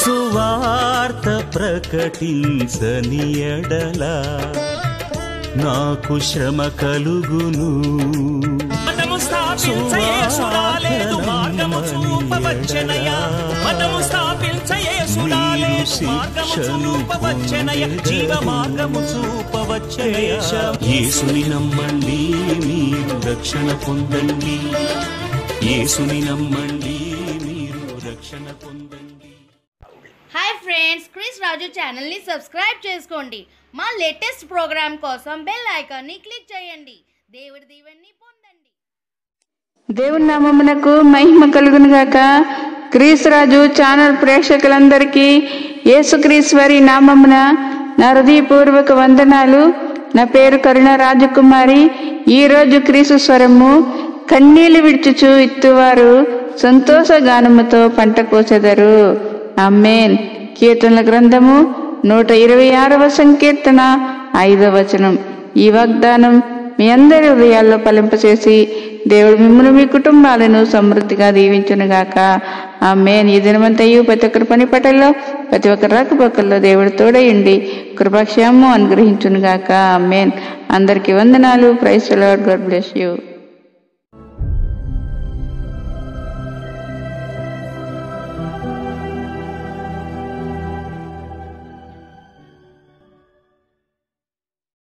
సువార్త ప్రకటించని ఎడల నాకు శ్రమ కలుగును. మతము స్థాపించే సుడాలేదు మార్గము చూపవచ్చెనయా, మతము స్థాపించే సుడాలేదు మార్గము చూపవచ్చెనయా, జీవ మార్గము చూపవచ్చెనయా. యేసుని నమ్మండి మీరు రక్షణ పొందండి, యేసుని నమ్మండి మీరు రక్షణ పొందండి. హాయ్ ఫ్రెండ్స్, క్రిస్ రాజు ఛానల్ని సబ్స్క్రైబ్ చేసుకోండి. మా లేటెస్ట్ ప్రోగ్రామ్ కోసం బెల్ ఐకాన్ని క్లిక్ చేయండి. దేవుడి దీవెనని పొందండి. దేవుని నామమునకు మహిమ కలుగును గాక. క్రీస్తురాజు ఛానల్ ప్రేక్షకులందరికీ యేసుక్రీశ్వరి నామమున నా హృదయపూర్వక వందనాలు. నా పేరు కరుణ రాజకుమారి. ఈరోజు క్రీస్తు స్వరము. కన్నీళ్లు విడుచుచు ఇత్తువారు సంతోష గానముతో పంట కోసెదరు. ఆమేన్. కీర్తనల గ్రంథము 126వ సంకీర్తన 5వ వచనం. ఈ వాగ్దానం మీ అందరి హృదయాల్లో ఫలింపచేసి దేవుడు మిమ్మల్ని మీ కుటుంబాలను సమృద్ధిగా దీవించునుగాక. ఆమేన్. ఈ దినమంతయు ప్రతి ఒక్కరి పని పటల్లో ప్రతి ఒక్కరి రాకపోకల్లో దేవుడు తోడయుండి కృపాక్షేమం అనుగ్రహించునుగాక. ఆమేన్. అందరికీ వందనాలు. Praise the Lord. God bless you.